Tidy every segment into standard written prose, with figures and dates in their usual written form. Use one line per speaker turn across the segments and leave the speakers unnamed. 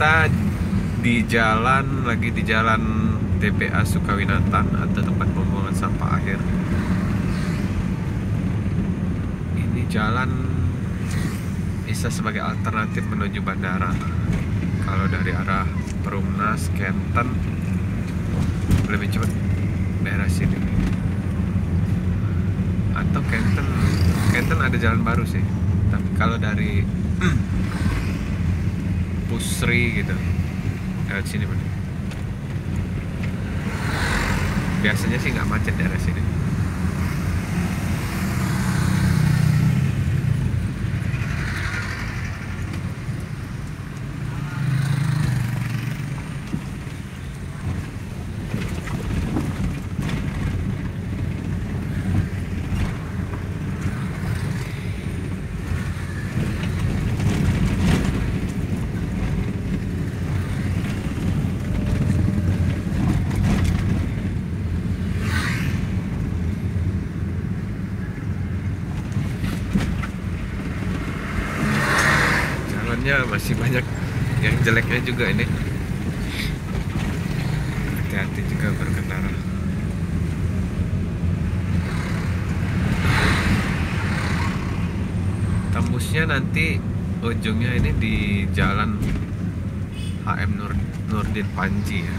kita lagi di jalan TPA Sukawinatan atau tempat pembuangan sampah akhir. Ini jalan bisa sebagai alternatif menuju bandara. Kalau dari arah Perumnas, Kenten lebih cepat daerah sini. Atau Kenten ada jalan baru sih. Tapi kalau dari Pusri gitu lewat sini bener. Biasanya sih nggak macet daerah sini. Masih banyak yang jeleknya juga ini. Hati-hati juga berkendara. Tembusnya nanti ujungnya ini di jalan HM Nurdin Panji ya.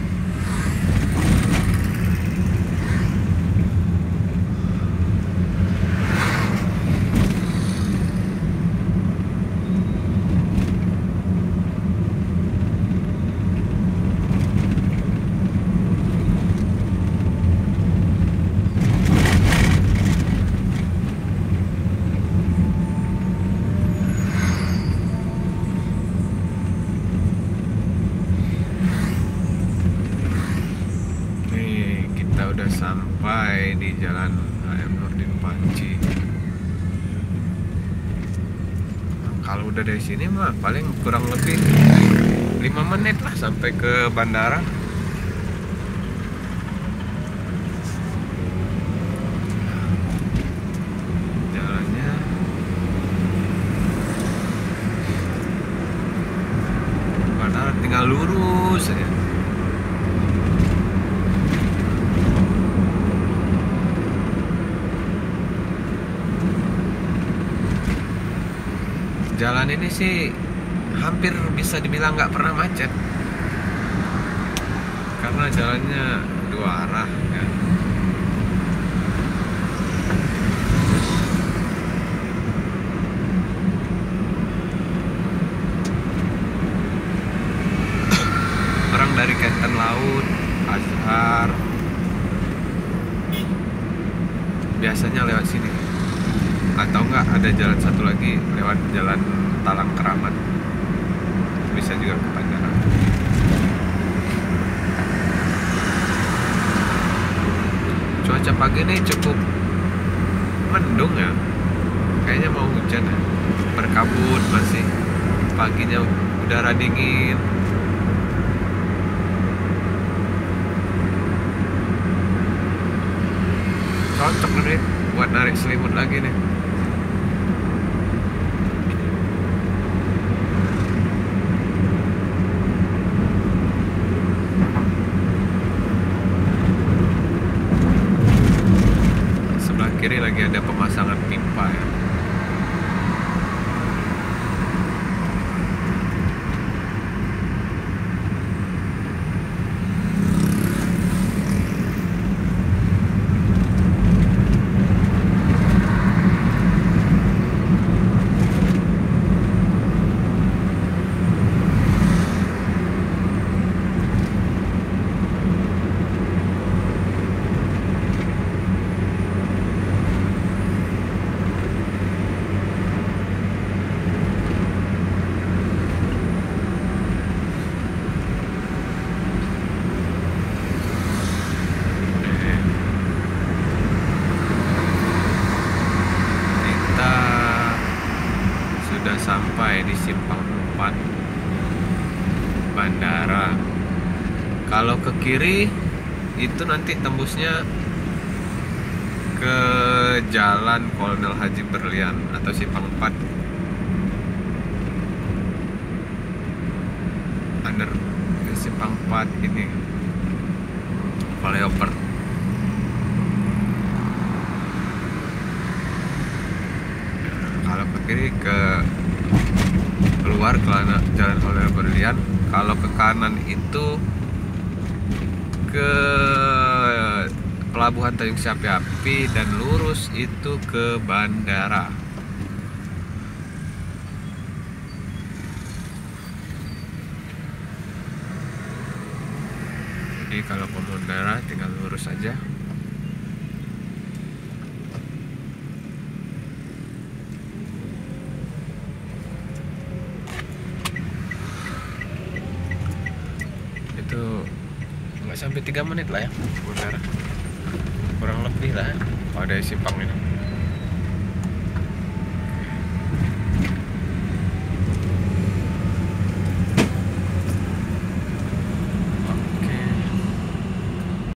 Sampai di jalan HM Nurdin Panji. Kalau udah dari sini mah paling kurang lebih 5 menit lah sampai ke bandara. Jalannya bandara tinggal lurus aja. Jalan ini sih hampir bisa dibilang nggak pernah macet karena jalannya 2 arah ya. Orang dari Kenten Laut, Azhar biasanya lewat sini. Atau enggak ada jalan satu lagi lewat jalan Talang Keramat, bisa juga ke bandara. Cuaca pagi ini cukup mendung ya, kayaknya mau hujan ya. Berkabut masih, paginya udara dingin. Cocok nih buat narik selimut lagi nih. Kiri lagi ada pemasangan pipa ya. Sampai di Simpang 4 bandara. Kalau ke kiri itu nanti tembusnya ke Jalan Kolonel Haji Berlian atau Simpang 4. tempat ini flyover. Kalau ke kiri ke keluar ke jalan Holder Berlian, kalau ke kanan itu ke Pelabuhan Tanjung Api dan lurus itu ke bandara. Jadi kalau ke bandara tinggal lurus saja. Itu nggak sampai 3 menit lah ya bandara, kurang lebih lah kalau dari Simpang ini.